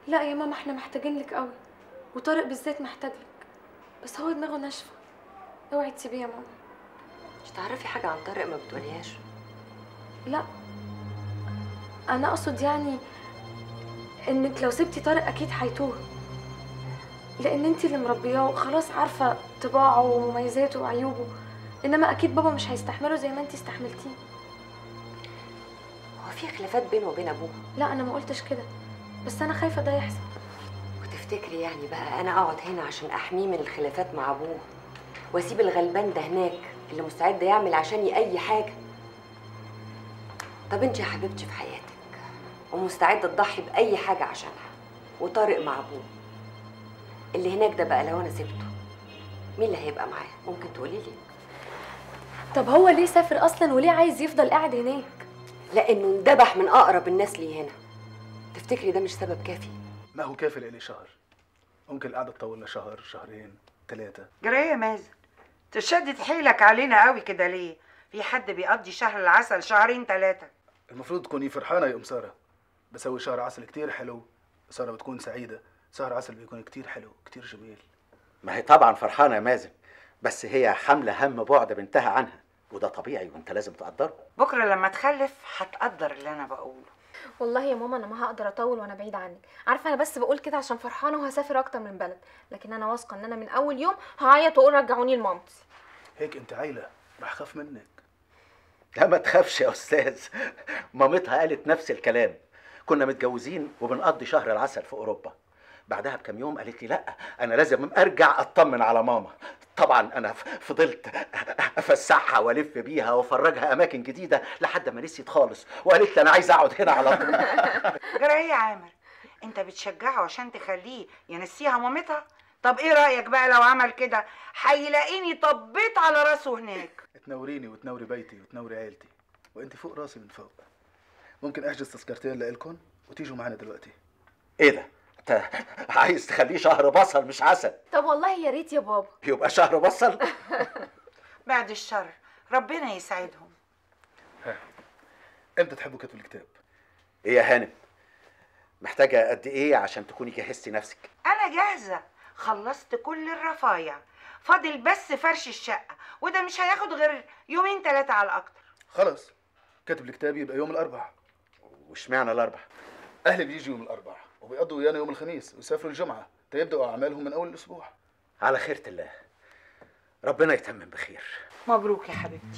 لا يا ماما احنا محتاجين لك قوي، وطارق بالذات محتاج لك، بس هو دماغه ناشفه. اوعي تسيبيه يا ماما. مش تعرفي حاجه عن طارق ما بتقوليهاش؟ لا انا اقصد يعني انك لو سبتي طارق اكيد هيتوه، لان انتي اللي مربياه وخلاص عارفه طباعه ومميزاته وعيوبه، انما اكيد بابا مش هيستحمله زي ما انتي استحملتيه. هو في خلافات بينه وبين ابوه؟ لا انا ما قلتش كده، بس انا خايفه ده يحصل. وتفتكري يعني بقى انا اقعد هنا عشان احميه من الخلافات مع ابوه، واسيب الغلبان ده هناك اللي مستعد يعمل عشاني اي حاجه؟ طب انت يا حبيبتي في حياتك ومستعده تضحي باي حاجه عشانها، وطارق مع ابوه، اللي هناك ده بقى لو انا سبته مين اللي هيبقى معاه؟ ممكن تقولي لي؟ طب هو ليه سافر اصلا وليه عايز يفضل قاعد هناك؟ لانه اندبح من اقرب الناس لي هنا. تفتكري ده مش سبب كافي؟ ما هو كافي لإلي شهر، ممكن القعدة تطول لشهر، شهرين، 3. جرايه يا مازن، تشدد حيلك علينا قوي كده ليه؟ في حد بيقضي شهر العسل شهرين 3؟ المفروض تكوني فرحانة يا أم سارة. بسوي شهر عسل كتير حلو، سارة بتكون سعيدة. شهر عسل بيكون كتير حلو كتير جميل. ما هي طبعا فرحانه يا مازن، بس هي حامله هم بعد بنتها عنها، وده طبيعي وانت لازم تقدره. بكره لما تخلف هتقدر اللي انا بقوله. والله يا ماما انا ما هقدر اطول وانا بعيد عنك، عارفه انا بس بقول كده عشان فرحانه وهسافر اكتر من بلد، لكن انا واثقه ان انا من اول يوم هعيط واقول رجعوني لمامتي. هيك أنت عايلة، راح أخاف منك. لا ما تخافش يا استاذ، مامتها قالت نفس الكلام. كنا متجوزين وبنقضي شهر العسل في اوروبا، بعدها بكام يوم قالت لي لا انا لازم ارجع اطمن على ماما. طبعا انا فضلت افسحها والف بيها وافرجها اماكن جديده لحد ما نسيت خالص، وقالت لي انا عايزه اقعد هنا على طول. جرايه يا عامر، انت بتشجعه عشان تخليه ينسيها مامتها؟ طب ايه رايك بقى لو عمل كده؟ هيلاقيني طبيت على راسه هناك. تنوريني وتنوري بيتي وتنوري عيلتي، وأنت فوق راسي من فوق. ممكن أحجز تذكرتين لإلكن وتيجوا معنا دلوقتي. ايه ده؟ انت عايز تخليه شهر بصل مش عسل؟ طب والله يا ريت يا بابا. يبقى شهر بصل. بعد الشر، ربنا يساعدهم. ها، إمتى تحبوا كتب الكتاب؟ ايه يا هانم، محتاجه قد ايه عشان تكوني جهزتي نفسك؟ انا جاهزه، خلصت كل الرفايع، فاضل بس فرش الشقه، وده مش هياخد غير يومين 3 على الاكتر. خلص، كتب الكتاب يبقى يوم الأربعاء. واشمعنى الاربع؟ أهلي بيجوا يوم الأربعاء وبيقضوا ويانا يوم الخميس ويسافروا الجمعة تيبدأوا أعمالهم من أول الأسبوع. على خيرة الله، ربنا يتمم بخير. مبروك يا حبيبتي.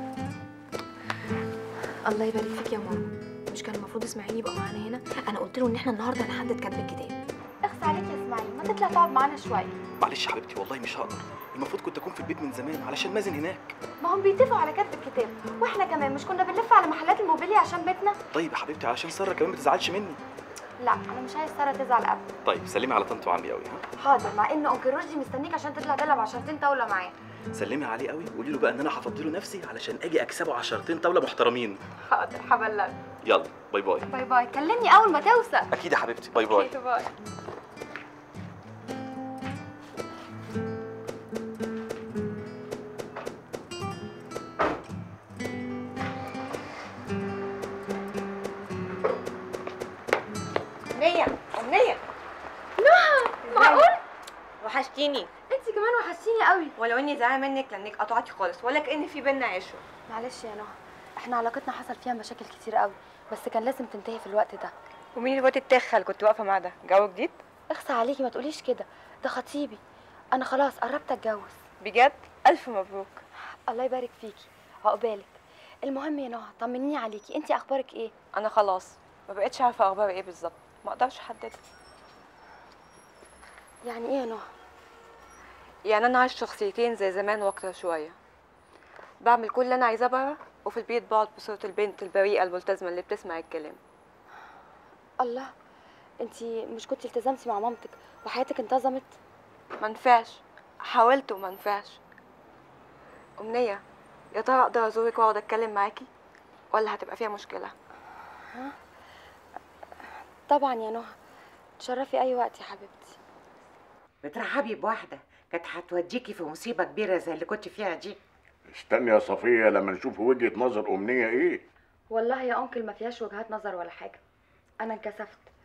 الله يبارك فيك يا ماما. مش كان المفروض اسماعيل يبقى معانا هنا؟ انا قلت له ان احنا النهارده هنحدد كتب الكتاب. اخس عليك يا اسماعيل، ما تطلع تقعد معانا شويه. معلش يا حبيبتي والله مش هقدر، المفروض كنت اكون في البيت من زمان علشان مازن هناك. ما هم بيتفقوا على كتب الكتاب، واحنا كمان مش كنا بنلف على محلات الموبيليا عشان بيتنا؟ طيب يا حبيبتي علشان ساره كمان ما تزعلش مني. لا انا مش عايز ساره تزعل ابدا. طيب سلمي على طنط وعمي قوي. ها حاضر، مع ان انكل رشدي مستنيك عشان تطلع تلعب 10 طاوله معاه. سلمي عليه قوي وقولي له بقى ان انا هفضله نفسي علشان اجي اكسبه 10 طاوله محترمين. حاضر هبلغ. يلا باي باي. باي باي، كلمني اول ما توصل. اكيد يا حبيبتي، باي باي. باي. أمنية معقول؟ وحشتيني. انت كمان وحشتيني قوي. ولو اني زعلانه منك لانك قطعتي خالص، ولا كأن في بينا عشره. معلش يا نهى، احنا علاقتنا حصل فيها مشاكل كتير قوي، بس كان لازم تنتهي في الوقت ده. ومين الواد التخه اللي كنت واقفه معاه ده؟ جو جديد؟ اخصى عليكي ما تقوليش كده، ده خطيبي. انا خلاص قربت اتجوز. بجد؟ الف مبروك. الله يبارك فيكي، عقبالك. المهم يا نهى طمنيني عليكي، انت اخبارك ايه؟ انا خلاص ما بقتش عارفه اخباري ايه بالظبط، ما اقدرش احددها. يعني ايه يا نهى؟ يعني انا عايش شخصيتين زي زمان واكتر شويه، بعمل كل اللي انا عايزاه بره، وفي البيت بقعد بصوره البنت البريئه الملتزمه اللي بتسمع الكلام. الله، انت مش كنتي التزمتي مع مامتك وحياتك انتظمت؟ ما نفعش، حاولت وما نفعش. أمنية، يا ترى اقدر ازورك واقعد اتكلم معاكي ولا هتبقى فيها مشكله؟ ها؟ طبعا يا نهى، تشرفي اي وقت يا حبيبتي. بترحبي بواحده كانت هتوديكي في مصيبه كبيره زي اللي كنت فيها دي. استني يا صفيه لما نشوف وجهه نظر امنيه ايه. والله يا انكل ما فيهاش وجهات نظر ولا حاجه، انا انكسفت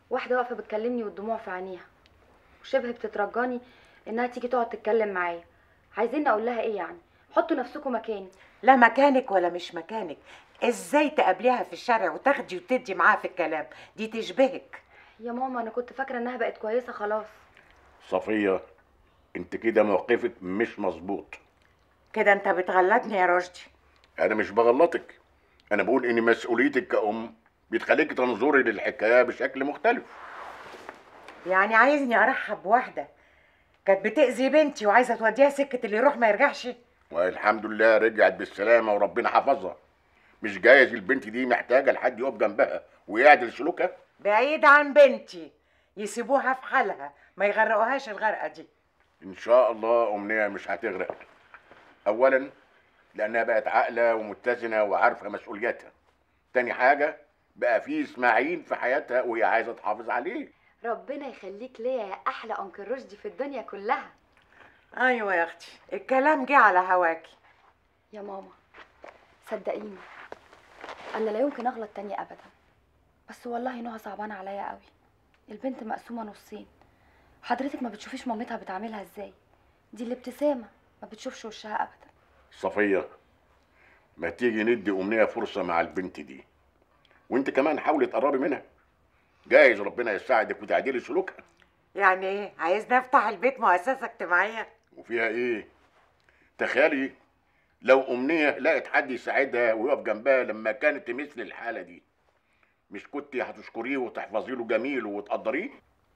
واحده واقفه بتكلمني والدموع في عينيها وشبه بتترجاني انها تيجي تقعد تتكلم معايا. عايزين اقول لها ايه يعني؟ حطوا نفسكم مكاني. لا مكانك ولا مش مكانك، ازاي تقابليها في الشارع وتاخدي وتدي معاها في الكلام؟ دي تشبهك. يا ماما انا كنت فاكره انها بقت كويسه خلاص. صفية، انت كده موقفك مش مظبوط. كده انت بتغلطني يا رشدي. انا مش بغلطك، انا بقول ان مسؤوليتك كأم بتخليك تنظري للحكاية بشكل مختلف. يعني عايزني ارحب بواحده كانت بتأذي بنتي وعايزه توديها سكه اللي يروح ما يرجعش؟ والحمد لله رجعت بالسلامة وربنا حفظها. مش جايز البنت دي محتاجة لحد يقف جنبها ويعدل سلوكها؟ بعيد عن بنتي، يسيبوها في حالها ما يغرقوهاش الغرقه دي. ان شاء الله أمنية مش هتغرق. اولا لانها بقت عاقلة ومتزنة وعارفة مسؤولياتها. تاني حاجة بقى في اسماعيل في حياتها وهي عايزة تحافظ عليه. ربنا يخليك ليا يا احلى انكل رشدي في الدنيا كلها. ايوه يا اختي الكلام جه على هواكي. يا ماما صدقيني انا لا يمكن اغلط تاني ابدا، بس والله نهى صعبانه عليا قوي. البنت مقسومه نصين. حضرتك ما بتشوفيش مامتها بتعملها ازاي؟ دي الابتسامه ما بتشوفش وشها ابدا. صفية، ما تيجي ندي أمنية فرصة مع البنت دي، وانت كمان حاولي تقربي منها. جايز ربنا يساعدك وتعديلي سلوكها. يعني ايه؟ عايزني افتح البيت مؤسسه اجتماعيه؟ وفيها ايه؟ تخيلي لو أمنية لقت حد يساعدها ويقف جنبها لما كانت مثل الحالة دي، مش كنت هتشكريه وتحفظي له جميله وتقدريه؟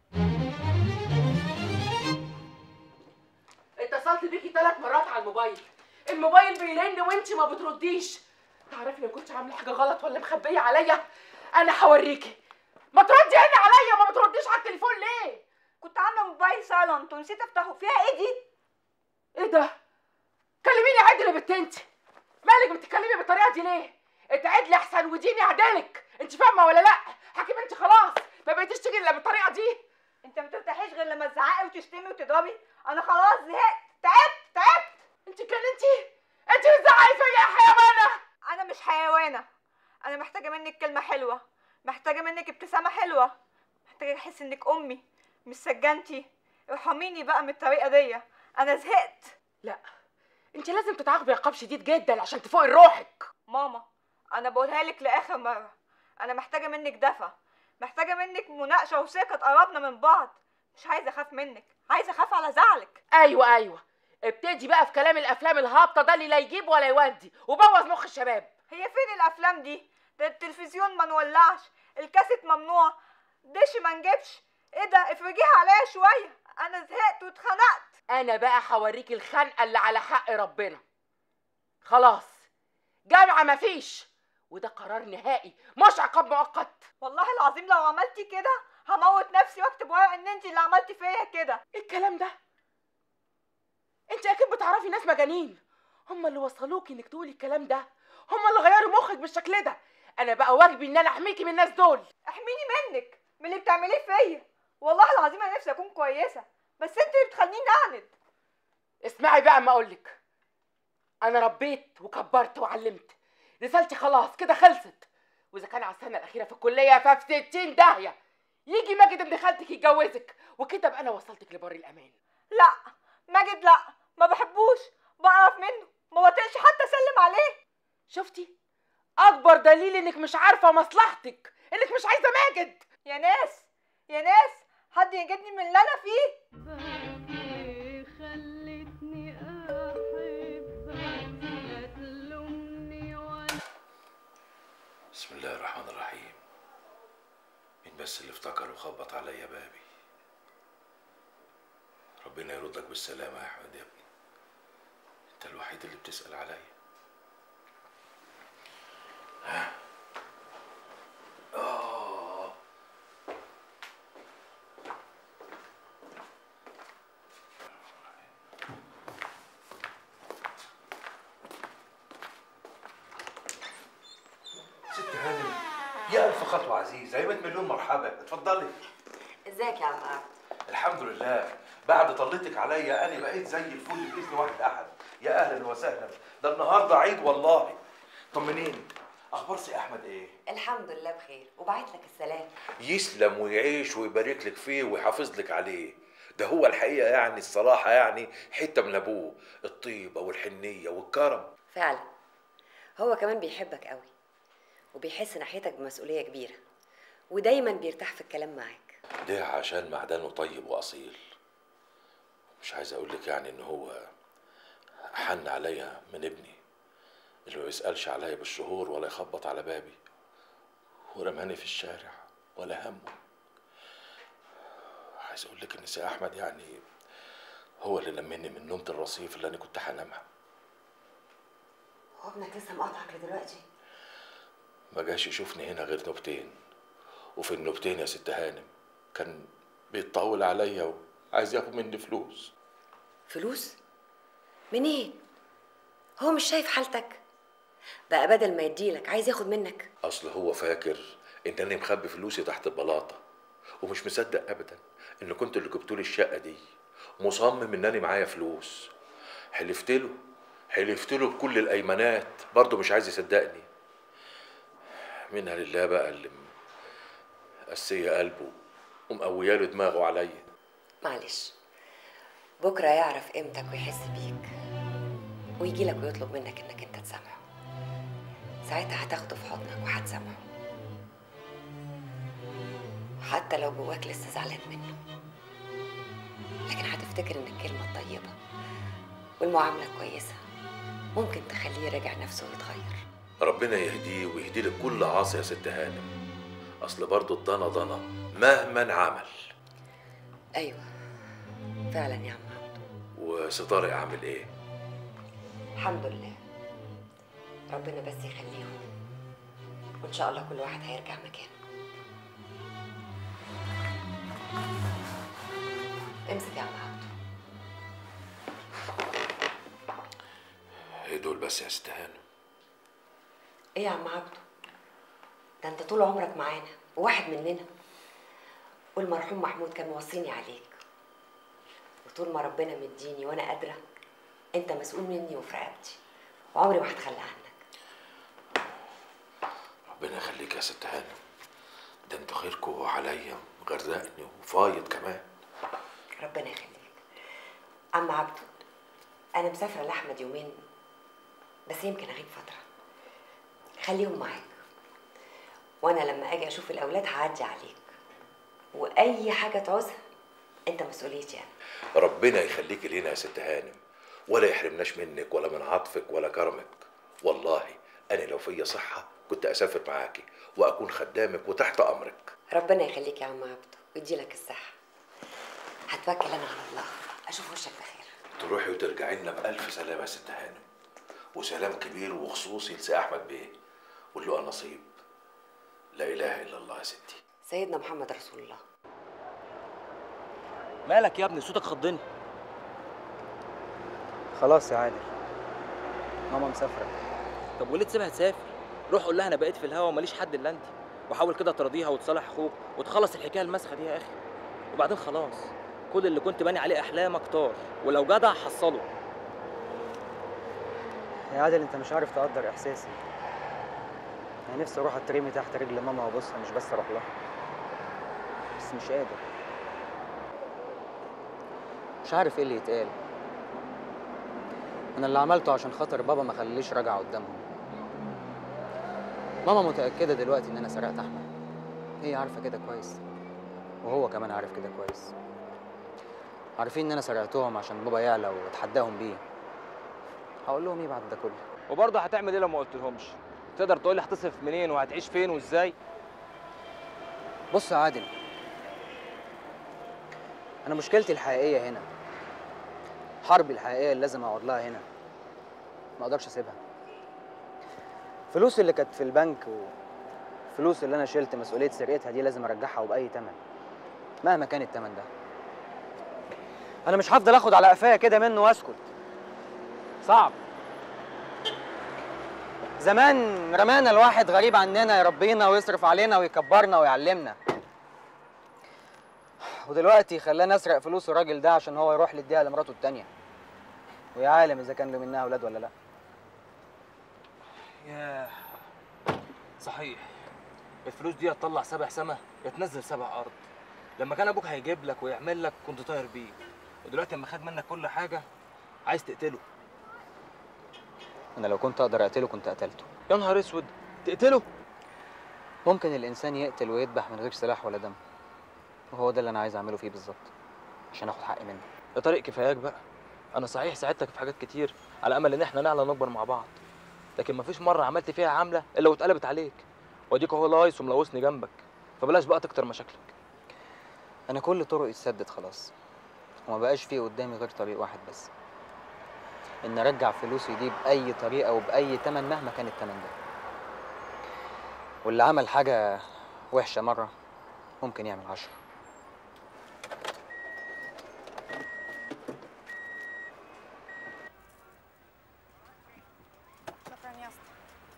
اتصلت بيكي 3 مرات على الموبايل بيرن وانتي ما بترديش. تعرفي لو كنت عامله حاجه غلط ولا مخبيه عليا انا هوريكي. ما تردي هنا عليا، ما بترديش على التليفون ليه؟ كنت عامله موبايل سايلنت ونسيت افتحه. فيها ايه دي؟ ايه ده؟ كلميني عدل يا بنت انت. مالك بتتكلمي بالطريقه دي ليه؟ اتعدلي احسن وديني عدالك. انت فاهمه ولا لا؟ حكيم انت خلاص ما بقيتيش تيجي الا بالطريقه دي. انت ما بترتاحيش غير لما تزعقي وتشتمي وتضربي. انا خلاص زهقت، تعبت. انت بتزعقي فيا يا حيوانه. انا مش حيوانه. انا محتاجه منك كلمه حلوه، محتاجه منك ابتسامه حلوه، محتاجه احس انك امي مش سجنتي. ارحميني بقى من الطريقه دي، انا زهقت. لا انت لازم تتعاقبي عقاب شديد جدا عشان تفوقي روحك. ماما انا بقولها لك لاخر مره، انا محتاجه منك دفى، محتاجه منك مناقشه وثقه تقربنا من بعض. مش عايزه اخاف منك، عايزه اخاف على زعلك. ايوه ابتدي بقى في كلام الافلام الهابطه ده اللي لا يجيب ولا يودي وبوظ مخ الشباب. هي فين الافلام دي؟ ده التلفزيون ما نولعش، الكاسيت ممنوع، دش ما نجيبش. ايه ده؟ افرجيها عليا شويه، انا زهقت واتخنقت. انا بقى هوريكي الخنقه اللي على حق ربنا. خلاص جامعه مفيش، وده قرار نهائي مش عقاب مؤقت. والله العظيم لو عملتي كده هموت نفسي واكتب ورق ان انت اللي عملتي فيا كده. ايه الكلام ده؟ انت اكيد بتعرفي ناس مجانين هم اللي وصلوكي انك تقولي الكلام ده، هم اللي غيروا مخك بالشكل ده. انا بقى واجبي ان انا احميكي من الناس دول. احميني منك، من اللي بتعمليه فيا. والله العظيم انا نفسي اكون كويسه، بس انت اللي بتخليني اعند. اسمعي بقى اما اقولك، انا ربيت وكبرت وعلمت، رسالتي خلاص كده خلصت. واذا كان على السنه الاخيره في الكليه ففي 60 داهيه يجي ماجد ابن خالتك يتجوزك وكده ابقى انا وصلتك لبر الامان. لا ماجد لا، ما بحبوش، بقرف منه، ما بطيقش حتى اسلم عليه. شفتي؟ اكبر دليل انك مش عارفه مصلحتك، انك مش عايزه ماجد. يا ناس حد ينجدني من اللي انا فيه. بسم الله الرحمن الرحيم. مين بس اللي افتكر وخبط عليا بابي؟ ربنا يردك بالسلامة يا أحمد يا ابني، انت الوحيد اللي بتسأل عليا. ست هانم يا ألف خطوة عزيزة، يا 100 مليون مرحبا، اتفضلي. ازيك يا عم عبد؟ الحمد لله، بعد طلتك عليا أنا بقيت زي الفل بإذن واحد أحد. يا أهلا وسهلا، ده النهارده عيد والله. طمنيني، اخبار سي احمد ايه؟ الحمد لله بخير، وبعت لك السلام. يسلم ويعيش ويبارك لك فيه ويحافظ لك عليه. ده هو الحقيقه يعني الصراحه يعني حته من ابوه، الطيبه والحنيه والكرم. فعلا هو كمان بيحبك قوي، وبيحس ناحيتك بمسؤوليه كبيره، ودايما بيرتاح في الكلام معاك. ده عشان معدنه طيب واصيل. مش عايز اقول لك يعني ان هو حن عليا من ابني اللي ما بيسالش عليا بالشهور ولا يخبط على بابي، ورماني في الشارع ولا همه. عايز اقول لك ان سي احمد يعني هو اللي لمني من نومة الرصيف اللي انا كنت هنامها. هو ابنك لسه مقاطعك لدلوقتي؟ ما جاش يشوفني هنا غير نوبتين، وفي النوبتين يا ست هانم كان بيتطاول عليا وعايز ياخد مني فلوس. فلوس؟ منين؟ هو مش شايف حالتك؟ بقى بدل ما يديلك عايز ياخد منك؟ اصل هو فاكر انني مخبي فلوسي تحت البلاطه، ومش مصدق ابدا ان كنت اللي جبتولي الشقه دي، مصمم انني معايا فلوس. حلفت له بكل الايمانات، برضه مش عايز يصدقني. منها لله بقى اللي قسيه قلبه ومقوياله دماغه عليا. معلش، بكره يعرف قيمتك ويحس بيك ويجيلك ويطلب منك انك انت تسامحه. ساعتها هتاخده في حضنك وهتسامحه، حتى لو جواك لسه زعلان منه، لكن هتفتكر ان الكلمه الطيبه والمعامله الكويسه ممكن تخليه يراجع نفسه ويتغير. ربنا يهديه ويهدي لك كل عاصي يا ست هانم. اصل برضه الضنا ضنا مهما عمل. ايوه فعلا يا عم عبده. وسي طارق عامل ايه؟ الحمد لله، ربنا بس يخليهم، وان شاء الله كل واحد هيرجع مكانه. امسك يا عم عبده. ايه دول بس يا ست هانم؟ ايه يا عم عبده؟ ده انت طول عمرك معانا وواحد مننا، والمرحوم محمود كان موصيني عليك، وطول ما ربنا مديني وانا قادره انت مسؤول مني وفي رقبتي، وعمري ما هتخلى عنك. ربنا يخليك يا ست هانم، ده انتوا خيركوا عليا مغرقني وفايض كمان. ربنا يخليك. عم عبده، انا مسافره لاحمد يومين بس، يمكن اغيب فتره، خليهم معاك، وانا لما اجي اشوف الاولاد هعدي عليك، واي حاجه تعوزها انت مسؤوليتي يعني. ربنا يخليكي لينا يا ست هانم، ولا يحرمناش منك ولا من عطفك ولا كرمك. والله انا لو فيا صحه كنت اسافر معاكي واكون خدامك وتحت امرك. ربنا يخليك يا عم عبده ويديلك الصحه. هتوكل انا على الله، اشوف وشك بخير. تروحي وترجعي لنا بالف سلامه يا ست هانم، وسلام كبير وخصوصي لسي احمد بيه، واللقى نصيب. لا اله الا الله يا ستي. سيدنا محمد رسول الله. مالك يا ابني؟ صوتك خضني. خلاص يا عادل، ماما مسافره. طب وليه تسيبها تسافر؟ روح قول لها انا بقيت في الهوا وماليش حد الا انت، وحاول كده ترضيها وتصالح اخوك وتخلص الحكايه المسخه دي يا اخي. وبعدين خلاص، كل اللي كنت باني عليه احلامك طار، ولو جدع حصله. يا عادل انت مش عارف تقدر احساسي. انا نفسي اروح اترمي تحت رجل ماما وابوسها، مش بس اروح لها، بس مش قادر. مش عارف ايه اللي يتقال. انا اللي عملته عشان خاطر بابا ما خليليش راجع قدامهم. ماما متاكده دلوقتي ان انا سرقت احمد، هي عارفه كده كويس، وهو كمان عارف كده كويس. عارفين ان انا سرقتهم عشان بابا يعلى واتحداهم بيه. هقول لهم ايه بعد ده كله؟ وبرضه هتعمل ايه لو ما قلتلهمش؟ تقدر تقول لي هتصرف منين وهتعيش فين وازاي؟ بص يا عادل، انا مشكلتي الحقيقيه هنا، حربي الحقيقيه اللي لازم اقعد لها هنا، ما اقدرش اسيبها. فلوس اللي كانت في البنك وفلوس اللي انا شلت مسؤوليه سرقتها دي لازم ارجعها وباي ثمن، مهما كان الثمن ده. انا مش هفضل اخد على قفايا كده منه واسكت. صعب. زمان رمانا الواحد غريب عننا يربينا ويصرف علينا ويكبرنا ويعلمنا، ودلوقتي خلانا نسرق فلوس الراجل ده عشان هو يروح يديها لمراته التانية، ويا عالم اذا كان له منها اولاد ولا لا. ياه، صحيح، الفلوس دي هتطلع 7 سما يتنزل 7 ارض. لما كان ابوك هيجيب لك ويعمل لك كنت طاير بيه، ودلوقتي اما خد منك كل حاجه عايز تقتله. انا لو كنت اقدر اقتله كنت قتلته. يا نهار اسود، تقتله؟ ممكن الانسان يقتل ويذبح من غير سلاح ولا دم، وهو ده اللي انا عايز اعمله فيه بالظبط عشان اخد حقي منه. يا طارق كفاياك بقى، انا صحيح ساعدتك في حاجات كتير على امل ان احنا نعلى نكبر مع بعض، لكن مفيش مره عملت فيها عامله الا واتقلبت عليك، واديك اهو لايص وملوثني جنبك، فبلاش بقى تكتر مشاكلك. انا كل طرقي اتسدت خلاص، وما بقاش فيه قدامي غير طريق واحد بس، ان ارجع فلوسي دي باي طريقه وباي تمن مهما كان التمن ده. واللي عمل حاجه وحشه مره ممكن يعمل 10. شكرا يا اسطى.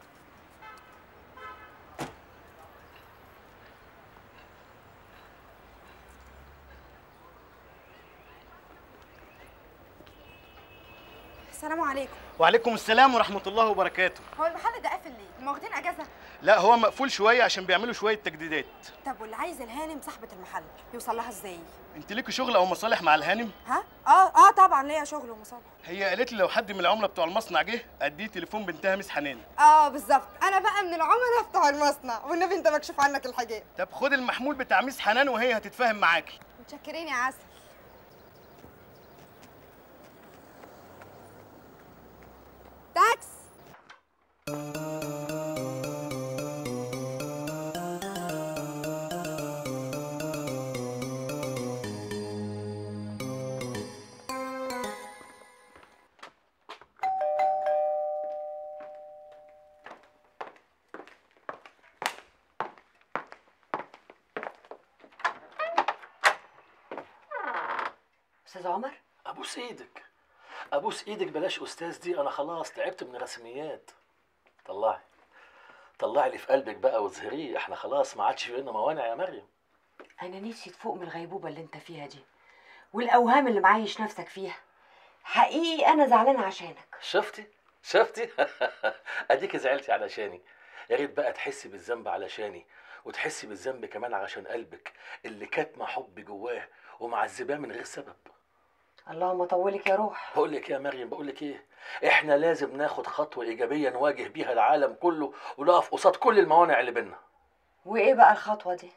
السلام عليكم. وعليكم السلام ورحمة الله وبركاته. هو المحل ده قافل ليه؟ هما واخدين اجازه؟ لا هو مقفول شوية عشان بيعملوا شوية تجديدات. طب واللي عايز الهانم صاحبة المحل يوصل لها ازاي؟ انت ليكي شغل او مصالح مع الهانم؟ ها؟ اه طبعا ليا شغل ومصالح. هي قالت لي لو حد من العملاء بتوع المصنع جه اديه تليفون بنتها مس حنان. بالظبط، انا بقى من العملاء بتوع المصنع، والنبي انت مكشوف عنك الحاجات. طب خد المحمول بتاع مس حنان وهي هتتفاهم معاكي. متشكرين يا عسل. تاكس. استاذ عمر، ابوس ايدك ابوس ايدك، بلاش استاذ دي، انا خلاص تعبت من الرسميات. طلعي اللي في قلبك بقى واظهريه، احنا خلاص ما عادش بينا موانع يا مريم. انا نفسي تفوق من الغيبوبه اللي انت فيها دي والاوهام اللي معايش نفسك فيها. حقيقي انا زعلانه عشانك. شفتي اديك زعلتي علشاني، يا ريت بقى تحسي بالذنب علشاني، وتحسي بالذنب كمان علشان قلبك اللي كاتمه حب جواه ومعذباه من غير سبب. اللهم طولك يا روح. بقول لك يا مريم، بقول لك ايه، احنا لازم ناخد خطوه ايجابيه نواجه بيها العالم كله ونقف قصاد كل الموانع اللي بينا. وايه بقى الخطوه دي؟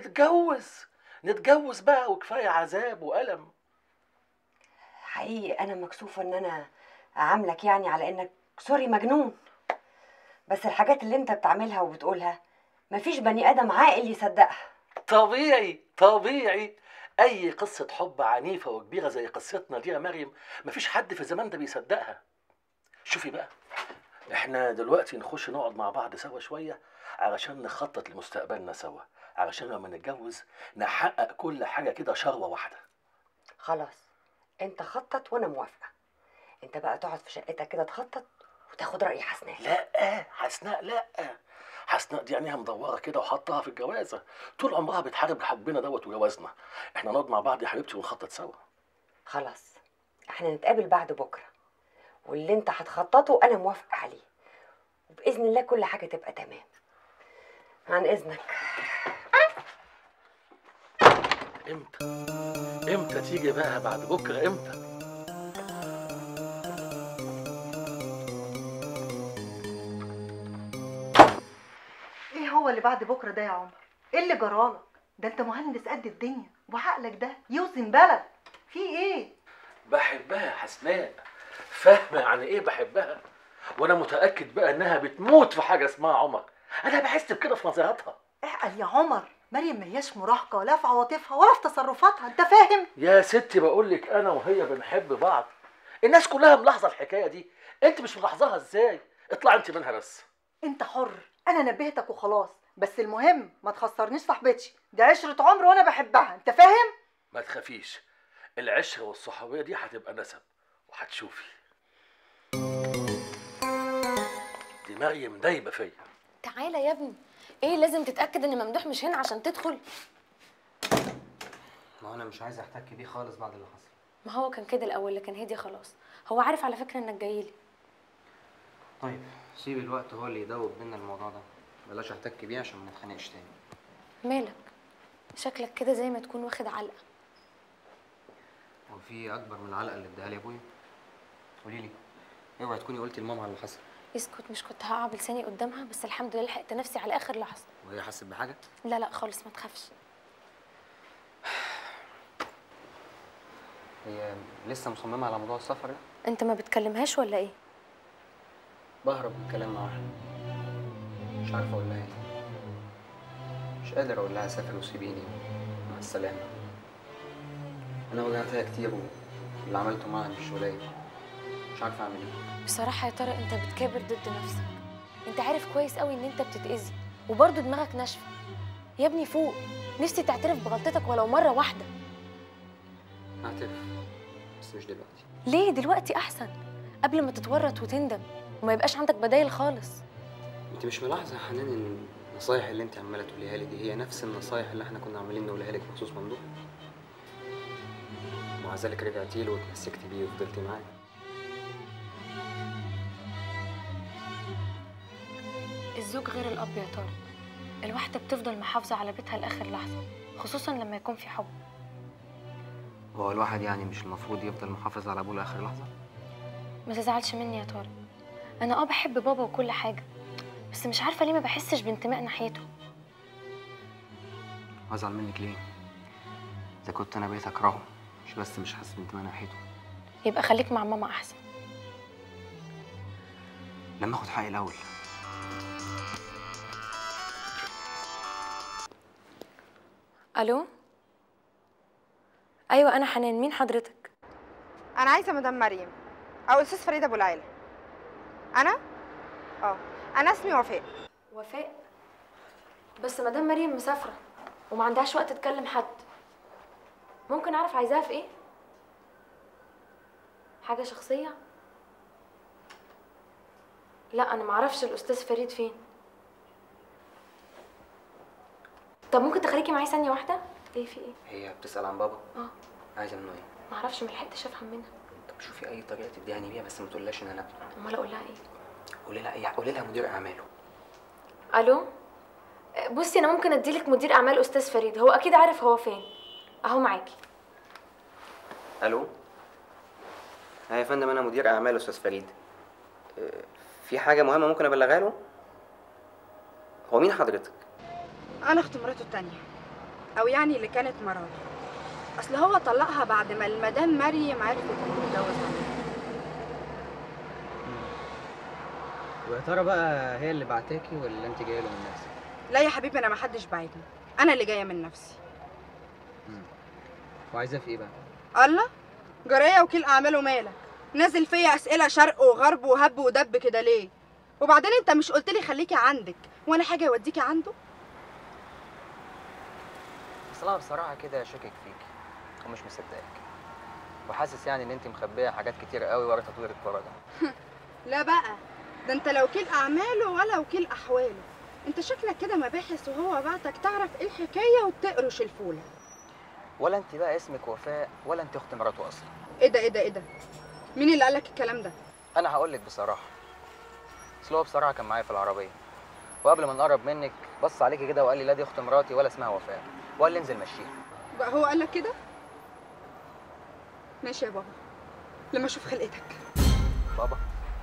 نتجوز بقى، وكفايه عذاب والم. حقيقي انا مكسوفه ان انا اعاملك يعني على انك سوري مجنون، بس الحاجات اللي انت بتعملها وبتقولها مفيش بني ادم عاقل يصدقها. طبيعي اي قصه حب عنيفه وكبيره زي قصتنا دي يا مريم مفيش حد في الزمان ده بيصدقها. شوفي بقى، احنا دلوقتي نخش نقعد مع بعض سوا شويه علشان نخطط لمستقبلنا سوا، علشان لما نتجوز نحقق كل حاجه كده شروه واحده. خلاص انت خطط وانا موافقه. انت بقى تقعد في شقتك كده تخطط وتاخد راي حسناء. لا حسناء دي عينيها مدوره كده وحطها في الجوازه، طول عمرها بتحارب حبنا دوت وجوازنا. احنا نقعد مع بعض يا حبيبتي ونخطط سوا. خلاص احنا نتقابل بعد بكره، واللي انت هتخططه انا موافقه عليه، وباذن الله كل حاجه تبقى تمام. عن اذنك. امتى تيجي بقى بعد بكره؟ امتى؟ ايه هو اللي بعد بكره ده يا عمر؟ ايه اللي جرالك؟ ده انت مهندس قد الدنيا، وعقلك ده يوزن بلد. في ايه؟ بحبها حسناء، فاهمه يعني ايه بحبها؟ وانا متاكد بقى انها بتموت في حاجه اسمها عمر. انا بحس بكده في نظراتها. اعقل يا عمر، مريم ما هياش مراهقه لا في عواطفها ولا في تصرفاتها، انت فاهم؟ يا ستي بقول لك انا وهي بنحب بعض، الناس كلها ملاحظه الحكايه دي، انت مش ملاحظاها ازاي؟ اطلع انت منها بس. انت حر، انا نبهتك وخلاص، بس المهم ما تخسرنيش صاحبتي، دي عشره عمر وانا بحبها، انت فاهم؟ ما تخافيش، العشره والصحوبيه دي هتبقى نسب وهتشوفي. دي مريم دايبه فيا. تعالى يا ابني، ايه لازم تتاكد ان ممدوح مش هنا عشان تدخل؟ ما انا مش عايز احتك بيه خالص بعد اللي حصل. ما هو كان كده الاول لكن هدي خلاص، هو عارف على فكره انك جاي لي. طيب سيب الوقت هو اللي يدوب بينا الموضوع ده، بلاش احتك بيه عشان ما نتخانقش تاني. مالك؟ شكلك كده زي ما تكون واخد علقة. هو في اكبر من العلقه اللي اداها لي ابويا؟ قولي لي، اوعي تكوني قلتي لماما على اللي حصل. اسكت، مش كنت هقع بلساني قدامها، بس الحمد لله لحقت نفسي على اخر لحظة. وهي حست بحاجه؟ لا لا خالص، ما تخافش. هي لسه مصممه على موضوع السفر ده؟ انت ما بتكلمهاش ولا ايه؟ بهرب من الكلام معاها، مش عارفه اقول لها ايه. مش قادر اقول لها سافر وسيبيني مع السلامه. انا وجعتها كتير واللي عملته معاها مش قليل، مش عارفه اعمل ايه. بصراحة يا ترى انت بتكابر ضد نفسك. انت عارف كويس قوي ان انت بتتأذي وبرضه دماغك ناشفة. يا ابني فوق، نفسي تعترف بغلطتك ولو مرة واحدة. هعترف بس مش دلوقتي. ليه؟ دلوقتي احسن، قبل ما تتورط وتندم وما يبقاش عندك بدايل خالص. انت مش ملاحظه يا حنان ان النصايح اللي انت عماله تقوليها لي دي هي نفس النصايح اللي احنا كنا عمالين نقولها لك بخصوص ممدوح؟ ومع ذلك رجعتي له واتمسكتي بيه وفضلتي معاه. الزوج غير الاب يا طارق. الواحدة بتفضل محافظة على بيتها لاخر لحظة، خصوصا لما يكون في حب. هو الواحد يعني مش المفروض يفضل محافظ على ابوه لاخر لحظه؟ ما تزعلش مني يا طارق، انا بحب بابا وكل حاجة، بس مش عارفة ليه ما بحسش بانتماء ناحيته. هزعل منك ليه؟ اذا كنت انا بقيت اكرهه مش بس مش حاسس بانتماء ناحيته. يبقى خليك مع ماما احسن. لما اخد حقي الاول. الو، ايوه انا حنان، مين حضرتك؟ انا عايزه مدام مريم او استاذ فريد ابو العيله. انا انا اسمي وفاء. وفاء؟ بس مدام مريم مسافره وما عندهاش وقت تكلم حد. ممكن اعرف عايزاها في ايه؟ حاجه شخصيه؟ لا انا معرفش الاستاذ فريد فين. طب ممكن تخليكي معايا ثانيه واحده؟ ايه في ايه؟ هي بتسال عن بابا؟ عايزه منه ايه؟ معرفش، ملحقتش افهم منها. طب شوفي اي طريقه تديهاني بيها بس ما تقولهاش ان انا ابني. امال اقول لها ايه؟ قولي لها مدير اعماله. الو، بصي انا ممكن اديلك مدير اعمال استاذ فريد، هو اكيد عارف هو فين. اهو معاكي. الو، يا فندم انا مدير اعمال استاذ فريد. في حاجه مهمه ممكن ابلغها له؟ هو مين حضرتك؟ انا اخت مراته التانية، او يعني اللي كانت مراته. اصل هو طلقها بعد ما المدام مريم عرفت انه متجوز عليها. ويا ترى بقى هي اللي بعتاكي ولا انت جايه له من نفسك؟ لا يا حبيبي، انا ما حدش بعتني، انا اللي جايه من نفسي. وعايزاه في ايه بقى؟ الله، جرايه وكيل اعماله مالك؟ نازل فيا اسئله شرق وغرب وهب ودب كده ليه؟ وبعدين انت مش قلت لي خليكي عندك وانا حاجه يوديكي عنده؟ بس انا بصراحه كده شاكك فيكي ومش مصدقك، وحاسس يعني ان انت مخبيه حاجات كتير قوي ورا تطوير الفرج. لا بقى، ده انت لا وكيل اعماله ولا وكيل احواله. انت شكلك كده مباحث وهو بعتك تعرف ايه الحكايه وتقرش الفوله. ولا انت بقى اسمك وفاء ولا انت اخت مراته اصلا. ايه ده؟ مين اللي قالك الكلام ده؟ انا هقول لك بصراحه، اصل هو بصراحه كان معايا في العربيه، وقبل ما نقرب منك بص عليكي كده وقال لي لا دي اخت مراتي ولا اسمها وفاء، وقال لي انزل مشيها. بقى هو قالك كده؟ ماشي يا بابا، لما اشوف خلقتك. بابا؟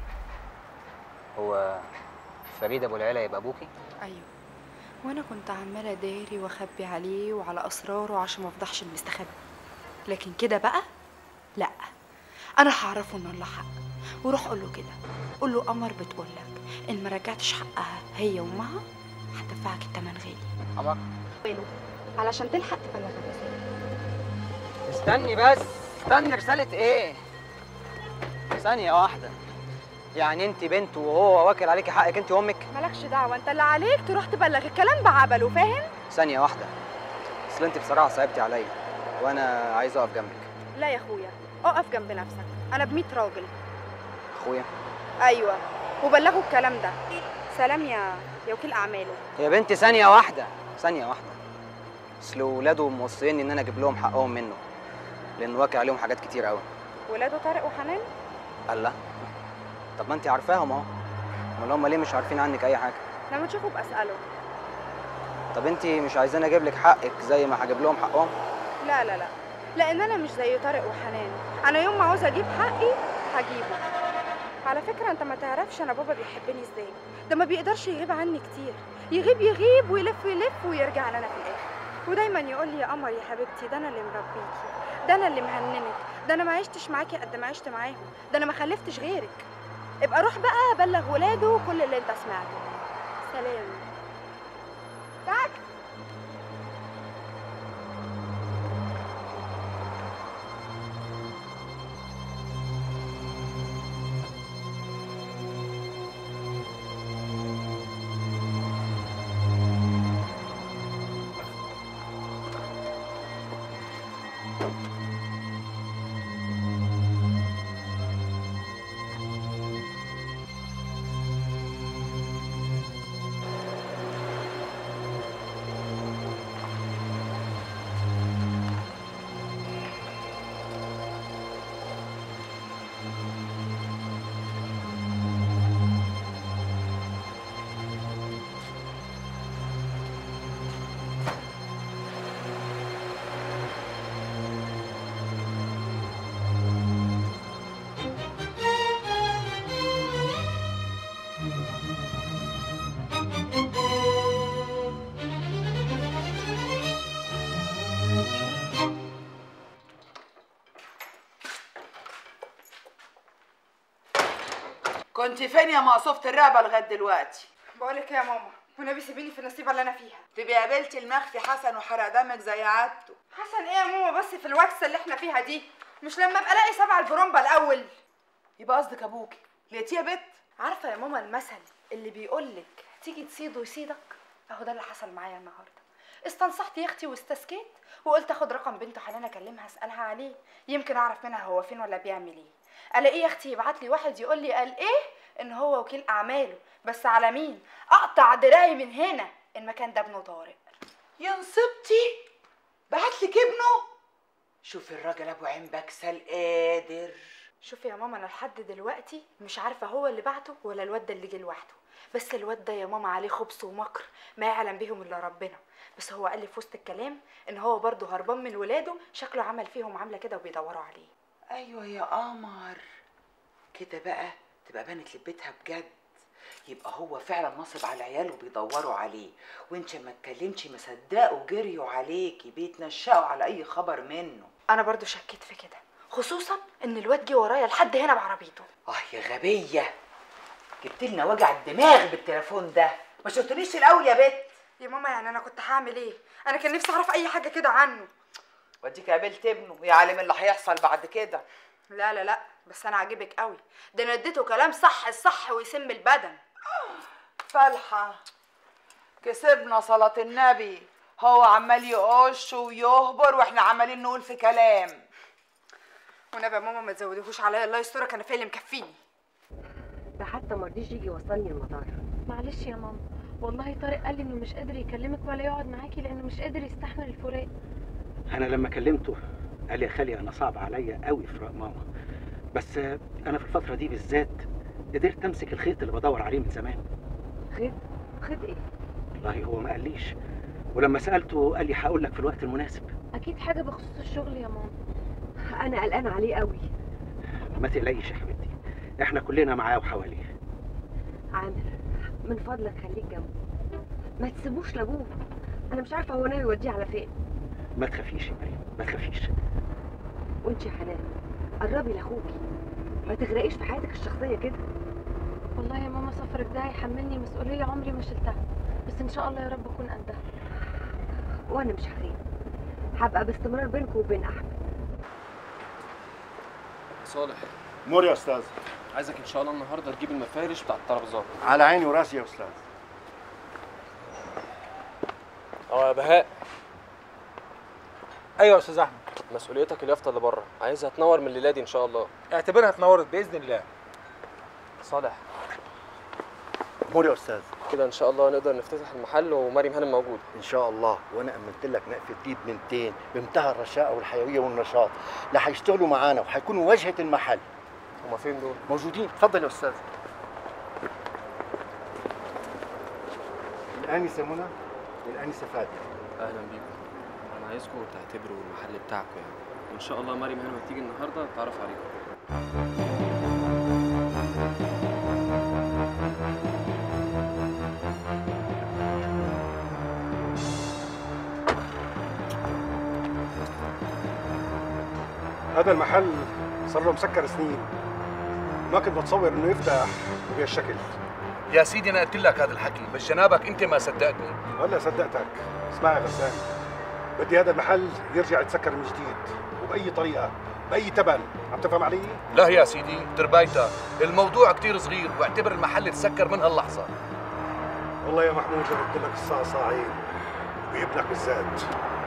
هو فريد ابو العيله يبقى ابوكي؟ ايوه، وانا كنت عماله داري واخبي عليه وعلى اسراره عشان ما افضحش المستخبي، لكن كده بقى لا، انا هعرفه ان الله حق. وروح قول له كده، قول له قمر بتقول لك ان ما رجعتش حقها هي وامها هتدفعك الثمن غالي. قمر؟ علشان تلحق تبلغ الرساله. استني بس، استني. رساله ايه؟ ثانيه واحده. يعني انت بنت وهو واكل عليكي حقك انت وامك؟ مالكش دعوه، انت اللي عليك تروح تبلغ الكلام بعبله، فاهم؟ ثانيه واحده، اصل انت بصراحه صعبتي عليا وانا عايز اقف جنبك. لا يا اخويا، اقف جنب نفسك، انا ب100 راجل. اخويا؟ ايوه، وبلغوا الكلام ده. سلام يا وكيل اعماله. يا بنتي ثانيه واحده، اصل ولاده موصيني ان انا اجيب لهم حقهم منه، لان واقع عليهم حاجات كتير قوي. ولاده طارق وحنان؟ الله، طب ما انت عارفاهم اهو، امال هم ليه مش عارفين عنك اي حاجه؟ لما تشوفه بقى اساله. طب انت مش عايزاني اجيب لك حقك زي ما هجيب لهم حقهم؟ لا لا لا، لان انا مش زي طارق وحنان، انا يوم ما عاوزه اجيب حقي هجيبه. على فكره انت ما تعرفش انا بابا بيحبني ازاي، ده ما بيقدرش يغيب عني كتير، يغيب ويلف ويرجع لنا في الاخر، ودايما يقول لي يا قمر يا حبيبتي ده انا اللي مربيكي، ده انا اللي مهننك، ده انا ما عشتش معاكي قد ما عشت معاهم، ده انا ما خلفتش غيرك. ابقى روح بقى بلغ ولاده كل اللي انت سمعته. سلام. تعال. كنت فين يا مقصوفة الرقبة لغاية دلوقتي؟ بقولك ايه يا ماما، والنبي سيبيني في النصيبه اللي انا فيها. تبقي قابلتي المخفي حسن وحرق دمك زي عادته. حسن ايه يا ماما بس في الوكسه اللي احنا فيها دي؟ مش لما ابقى الاقي 7 البرومبا الاول؟ يبقى قصدك ابوكي، لقيتيه يا بت؟ عارفه يا ماما المثل اللي بيقولك تيجي تصيد ويصيدك؟ اهو ده اللي حصل معايا النهارده. استنصحت يا اختي واستسكت وقلت اخد رقم بنته حنان اكلمها اسالها عليه، يمكن اعرف منها هو فين ولا بيعمل ايه. الاقيه يا اختي يبعت لي واحد يقول لي قال ايه ان هو وكيل اعماله، بس على مين؟ اقطع دراعي من هنا المكان ده ابنه طارق. يا نصيبتي بعتلك ابنه؟ شوفي الراجل ابو عين بكسل قادر. شوفي يا ماما انا لحد دلوقتي مش عارفه هو اللي بعته ولا الواد ده اللي جه لوحده، بس الواد ده يا ماما عليه خبث ومكر ما يعلم بيهم الا ربنا، بس هو قال لي في وسط الكلام ان هو برضه هربان من ولاده، شكله عمل فيهم عامله كده وبيدوروا عليه. ايوه يا قمر، كده بقى تبقى بانت لبيتها بجد، يبقى هو فعلا نصب على عياله وبيدوروا عليه، وانت ما اتكلمتش ما صدقوا جريوا عليكي بيتنشأوا على اي خبر منه. انا برضو شكيت في كده، خصوصا ان الواد جه ورايا لحد هنا بعربيته. يا غبيه، جبت لنا وجع الدماغ بالتليفون ده، ما شفتنيش الاول يا بت. يا ماما يعني انا كنت هعمل ايه؟ انا كان نفسي اعرف اي حاجه كده عنه. واديك قابلت ابنه يا عالم اللي هيحصل بعد كده. لا لا لا، بس انا عاجبك قوي، ده انا اديته كلام صح الصح ويسم البدن. فالحه كسبنا صلاه النبي، هو عمال يقش ويهبر واحنا عمالين نقول في كلام. ونبي يا ماما ما تزوديهوش عليا الله يسترك، انا فيا اللي مكفيني. ده حتى ما رضيش يجي يوصلني المطار. معلش يا ماما، والله طارق قال لي انه مش قادر يكلمك ولا يقعد معاكي لانه مش قادر يستحمل الفراق. انا لما كلمته قال لي يا خالي انا صعب عليا قوي فراق ماما، بس انا في الفتره دي بالذات قدرت امسك الخيط اللي بدور عليه من زمان. خيط ايه؟ والله هو ما قاليش، ولما سالته قال لي هقول لك في الوقت المناسب. اكيد حاجه بخصوص الشغل يا ماما. انا قلقانه عليه قوي. ما تقلقيش يا حبيبتي، احنا كلنا معاه وحواليه. عامر من فضلك خليك جنبه، ما تسيبوش لابوه، انا مش عارفه هو ناوي يوديه على فين. ما تخافيش يا مريم، ما تخافيش. وانت يا حنان قربي لاخوكي، ما تغرقيش في حياتك الشخصيه كده. والله يا ماما سفرك ده هيحملني مسؤوليه عمري ما شلتها، بس ان شاء الله يا رب اكون قدها. وانا مش هغيب، هبقى باستمرار بينكم وبين احمد. صالح مور يا استاذ، عايزك ان شاء الله النهارده تجيب المفارش بتاع الترابيزات. على عيني وراسي يا استاذ. يا بهاء. ايوه يا استاذ احمد. مسؤوليتك اليافطه اللي بره، عايزها تنور من الليله دي ان شاء الله. اعتبرها اتنورت باذن الله. صالح مور يا استاذ. كده ان شاء الله نقدر نفتتح المحل ومريم هانم موجود ان شاء الله، وانا امنت لك نقفه ايد بنتين بمنتهى الرشاقه والحيويه والنشاط، لا هيشتغلوا معانا وهيكونوا واجهه المحل. هما فين دول؟ موجودين، اتفضل يا استاذ. الانسه منى والانسه فاتن. اهلا بيكم. انا عايزكم تعتبروا المحل بتاعكم يعني، وان شاء الله مريم هنا هتيجي النهارده تعرف عليكم. هذا المحل صار له مسكر سنين، ما كنت متصور انه يفتح بهالشكل. يا سيدي انا قلت لك هذا الحكي بس جنابك انت ما صدقتني. هلا صدقتك. اسمع يا غسان، بدي هذا المحل يرجع يتسكر من جديد وباي طريقه باي ثمن، عم تفهم علي؟ لا يا سيدي تربايتها، الموضوع كتير صغير واعتبر المحل يتسكر من هاللحظه. والله يا محمود لو قلت لك الساعه صاعين بابنك بالذات.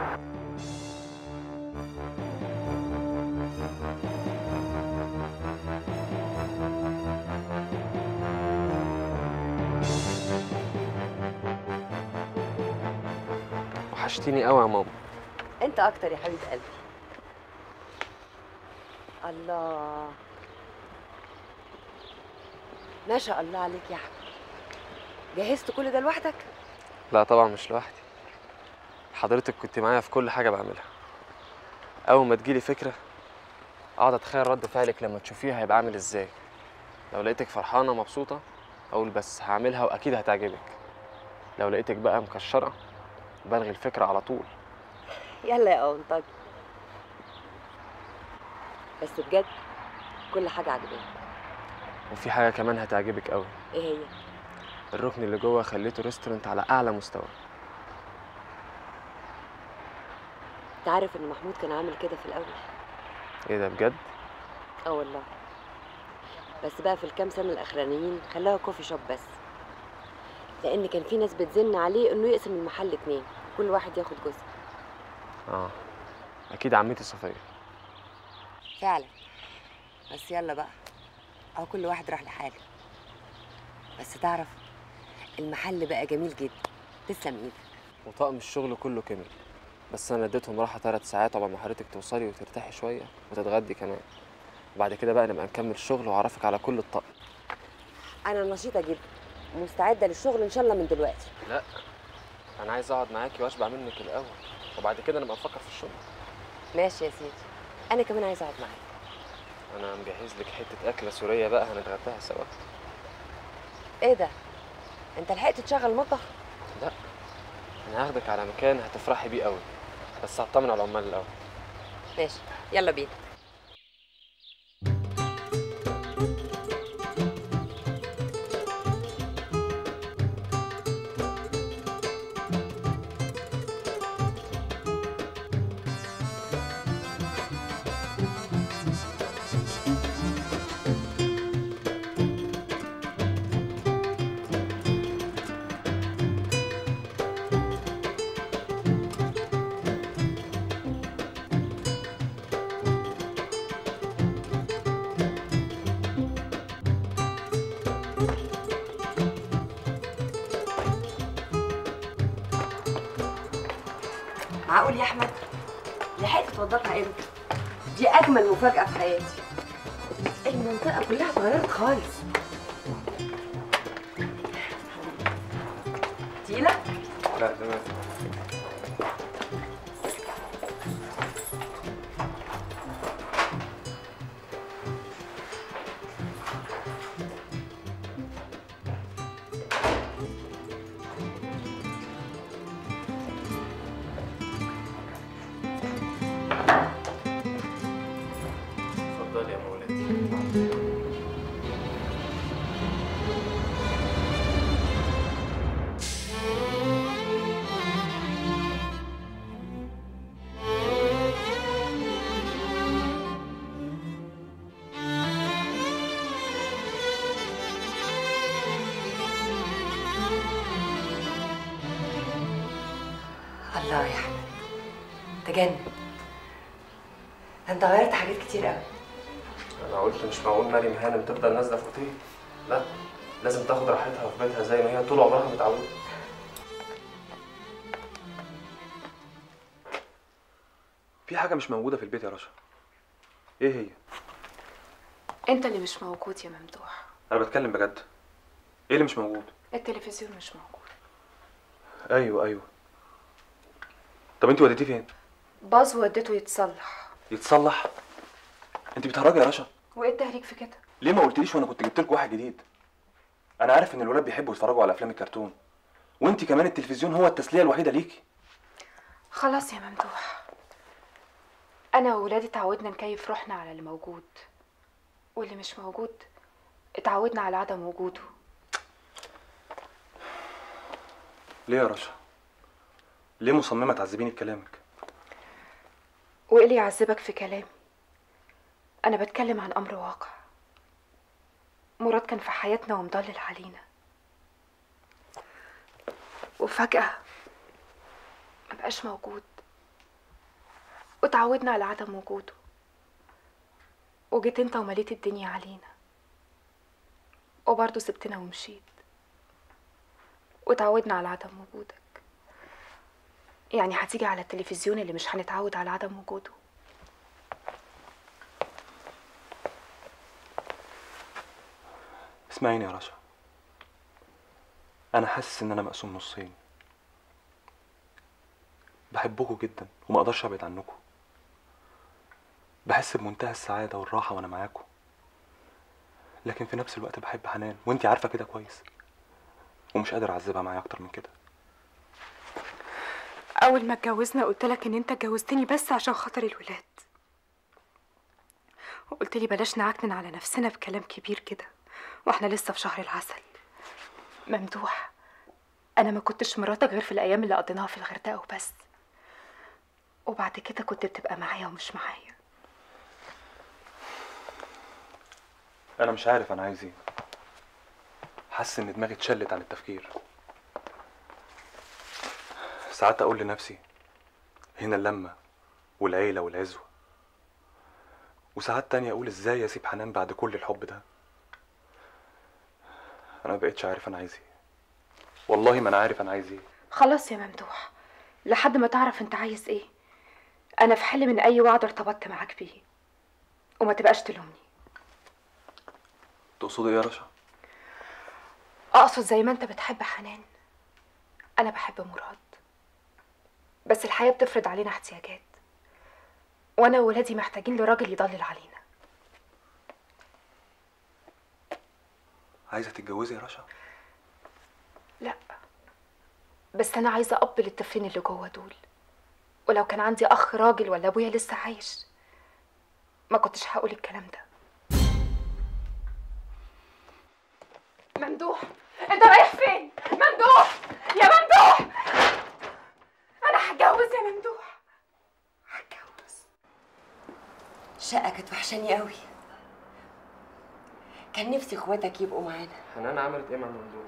وحشتيني قوي يا ماما. انت اكتر يا حبيب قلبي. الله، ما شاء الله عليك يا احمد. جهزت كل ده لوحدك؟ لا طبعا مش لوحدي، حضرتك كنت معايا في كل حاجه بعملها. اول ما تجيلي فكره اقعد اتخيل رد فعلك لما تشوفيها هيبقى عامل ازاي. لو لقيتك فرحانه مبسوطه اقول بس هعملها واكيد هتعجبك. لو لقيتك بقى مكشره بلغي الفكره على طول. يلا يا اونطاج، بس بجد كل حاجه عجباني. وفي حاجه كمان هتعجبك قوي. ايه هي؟ الركن اللي جوه خليته ريستورانت على اعلى مستوى. انت عارف ان محمود كان عامل كده في الاول؟ ايه ده بجد؟ اه والله، بس بقى في الكام سنه الاخرانيين خلاها كوفي شوب بس، لان كان في ناس بتزن عليه انه يقسم المحل 2، كل واحد ياخد جزء. اكيد عمتي صفيه. فعلا، بس يلا بقى اهو كل واحد راح لحاله. بس تعرف المحل بقى جميل جدا، تسلم ايدك. وطقم الشغل كله كمل، بس انا اديتهم راحه 3 ساعات عقبال ما حضرتك توصلي وترتاحي شويه وتتغدي كمان، وبعد كده بقى نبقى نكمل الشغل واعرفك على كل الطقم. انا نشيطه جدا ومستعده للشغل ان شاء الله من دلوقتي. لا انا عايز اقعد معاكي واشبع منك الاول، وبعد كده نبقى نفكر في الشغل. ماشي يا سيدي، انا كمان عايزه اقعد معاك. انا مجهز لك حته اكله سوريه بقى هنتغداها سوا. ايه ده؟ انت لحقت تشغل مطبخ؟ لا انا هاخدك على مكان هتفرحي بيه قوي، بس هطمن على العمال الاول. ماشي يلا بينا. معقول يا احمد لحقت توضبها امتى؟ دي اجمل مفاجاه في حياتي. المنطقه كلها اتغيرت خالص. تقيله؟ لا تمام. اتفضلي يا مولاتي. الله يا احمد تجنن، انت غيرت حاجات كتير قوي. انا قلت مش معقول مريم هانم تفضل نازله في اوتيل، لا لازم تاخد راحتها في بيتها زي ما هي طول عمرها متعوده. في حاجه مش موجوده في البيت يا رشا. ايه هي؟ انت اللي مش موجود يا ممدوح. انا بتكلم بجد. ايه اللي مش موجود؟ التلفزيون مش موجود. ايوه. طب انت وديتيه فين؟ باظ ووديته يتصلح. يتصلح؟ انت بتهرجي يا رشا. وايه التهريج في كده؟ ليه ما قلتليش وانا كنت جبت لكم واحد جديد؟ انا عارف ان الولاد بيحبوا يتفرجوا على افلام الكرتون، وانت كمان التلفزيون هو التسليه الوحيده ليكي. خلاص يا ممدوح، انا وولادي اتعودنا نكيف روحنا على اللي موجود، واللي مش موجود اتعودنا على عدم وجوده. ليه يا رشا؟ ليه مصممه تعذبيني بكلامك؟ وايه اللي يعذبك في كلامي؟ انا بتكلم عن امر واقع. مراد كان في حياتنا ومضلل علينا، وفجأة مبقاش موجود، وتعودنا على عدم وجوده، وجيت انت ومليت الدنيا علينا، وبرضه سبتنا ومشيت، وتعودنا على عدم وجودك. يعني هتيجي على التلفزيون اللي مش هنتعود على عدم وجوده؟ اسمعيني يا رشا، انا حاسس ان انا مقسوم نصين. بحبكوا جدا وما اقدرش ابعد عنكم. بحس بمنتهى السعاده والراحه وانا معاكم، لكن في نفس الوقت بحب حنان وانتي عارفه كده كويس، ومش قادر اعذبها معايا اكتر من كده. اول ما اتجوزنا قلت لك ان انت اتجوزتني بس عشان خاطر الولاد، وقلت لي بلاش نعكنن على نفسنا بكلام كبير كده واحنا لسه في شهر العسل. ممدوح، انا ما كنتش مراتك غير في الايام اللي قضيناها في الغردقه وبس، وبعد كده كنت بتبقى معايا ومش معايا. انا مش عارف انا عايز ايه. حاسس ان دماغي اتشلت عن التفكير. ساعات اقول لنفسي هنا اللمه والعيله والعزوه، وساعات تانية اقول ازاي اسيب حنان بعد كل الحب ده. انا مبقتش عارف انا عايز ايه، والله ما انا عارف انا عايز ايه. خلاص يا ممدوح، لحد ما تعرف انت عايز ايه. انا في حل من اي وعد ارتبطت معاك بيه، وما تبقاش تلومني. تقصدي ايه يا رشا؟ اقصد زي ما انت بتحب حنان انا بحب مراد، بس الحياه بتفرض علينا احتياجات، وانا وولادي محتاجين لراجل يضلل علينا. عايزه تتجوزي يا رشا؟ لا، بس انا عايزه اب للطفلين اللي جوه دول، ولو كان عندي اخ راجل ولا ابويا لسه عايش ما كنتش هقول الكلام ده. ممدوح، انت رايح فين؟ ممدوح يا ممدوح، انا هتجوز يا ممدوح، هتجوز. الشقة كانت وحشاني قوي، كان نفسي اخواتك يبقوا معانا. حنان عملت ايه مع ممدوح؟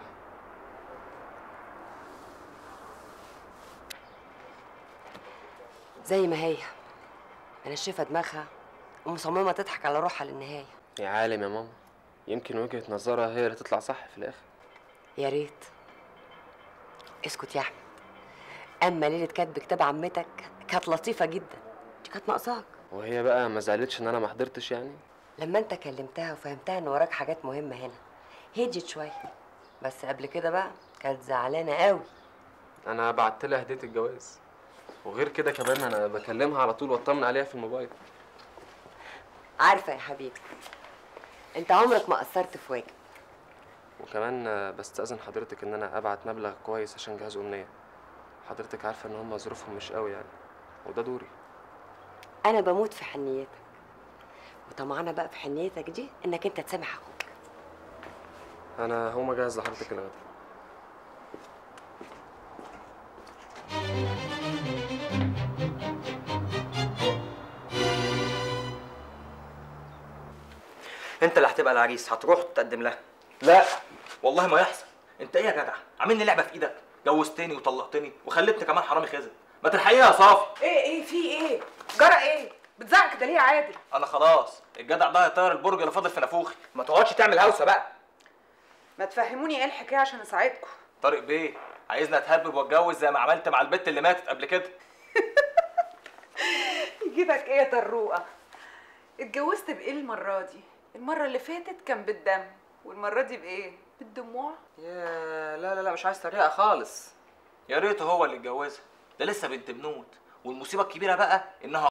زي ما هي منشفة دماغها ومصممة تضحك على روحها للنهاية. يا عالم يا ماما، يمكن وجهة نظرها هي اللي تطلع صح في الآخر. يا ريت. اسكت يا أحمد، أما ليلة كاتب كتاب عمتك كانت لطيفة جدا، دي كانت ناقصاك. وهي بقى ما زعلتش إن أنا ما حضرتش يعني؟ لما أنت كلمتها وفهمتها إن وراك حاجات مهمة هنا هديت شوية، بس قبل كده بقى كانت زعلانة قوي. أنا بعت لها هدية الجواز، وغير كده كمان أنا بكلمها على طول واطمن عليها في الموبايل. عارفة يا حبيبي، أنت عمرك ما قصرت في واجب. وكمان بستأذن حضرتك إن أنا أبعت مبلغ كويس عشان جهاز أمنية. حضرتك عارفة إن هم ظروفهم مش قوي يعني، وده دوري. أنا بموت في حنيتك، وطمعانة بقى في حنيتك دي إنك أنت تسامح أخوك. أنا هقوم أجهز لحضرتك الغدا. انت اللي هتبقى العريس، هتروح تقدم لها. لا والله ما يحصل. انت ايه يا جدع؟ عاملني لعبه في ايدك، جوزتني وطلقتني وخلتني كمان حرامي خزن. ما تلحقيها يا صافي. ايه في ايه؟ جرى ايه؟ بتزعق كده ليه يا عادل؟ انا خلاص الجدع ده هيطير البرج اللي فاضل في نافوخي. ما تقعدش تعمل هوسه بقى. ما تفهموني ايه الحكايه عشان اساعدكم. طارق بيه عايزني اتهبب واتجوز زي ما عملت مع البت اللي ماتت قبل كده. يجيبك ايه يا طروقه؟ اتجوزت بايه المره دي؟ المره اللي فاتت كان بالدم، والمره دي بايه؟ بالدموع. يا لا مش عايز طريقه خالص. يا ريته هو اللي اتجوزها، ده لسه بنت بنوت، والمصيبه الكبيره بقى انها